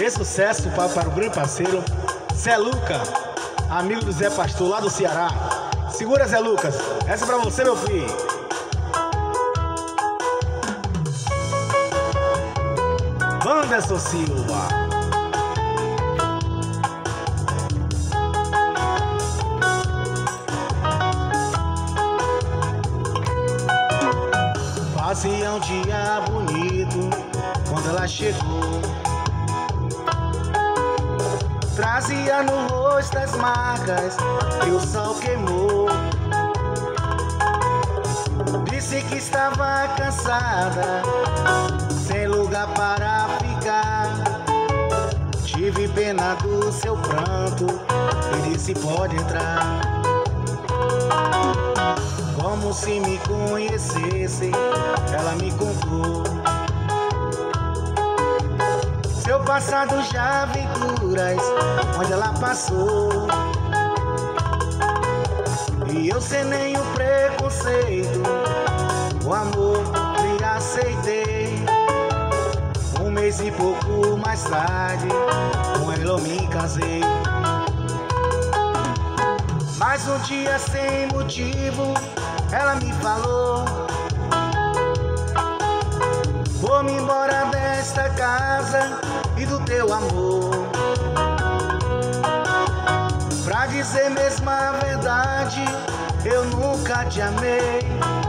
Esse sucesso para o grande parceiro Zé Lucas, amigo do Zé Pastor lá do Ceará. Segura, Zé Lucas, essa é pra você, meu filho. Wanderson Silva. Fazia um dia bonito quando ela chegou. Trazia no rosto as marcas que o sol queimou. Disse que estava cansada, sem lugar para ficar. Tive pena do seu pranto e disse: pode entrar. Como se me conhecesse, ela me contou seu passado, já aventuras onde ela passou. E eu sem nenhum preconceito, o amor lhe aceitei. Um mês e pouco mais tarde, com ela eu me casei. Mas um dia sem motivo, ela me falou: vou-me embora desta casa e do teu amor. Pra dizer mesmo a verdade, eu nunca te amei.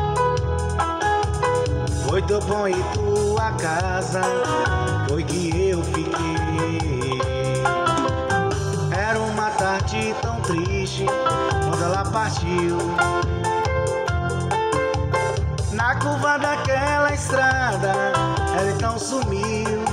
Foi teu pão e tua casa, foi que eu fiquei. Era uma tarde tão triste quando ela partiu. Na curva daquela estrada, ela então sumiu.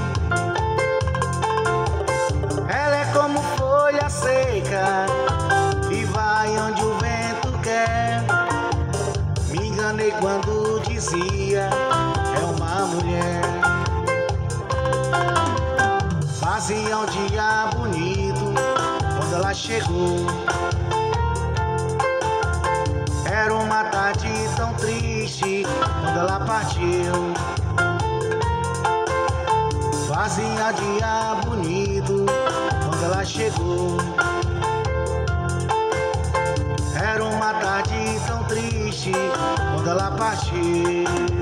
Ela é como folha seca e vai onde o vento quer. Me enganei quando dizia: é uma mulher. Fazia um dia bonito quando ela chegou. Era uma tarde tão triste quando ela partiu. Fazia dia bonito quando ela chegou. Era uma tarde tão triste quando ela partiu.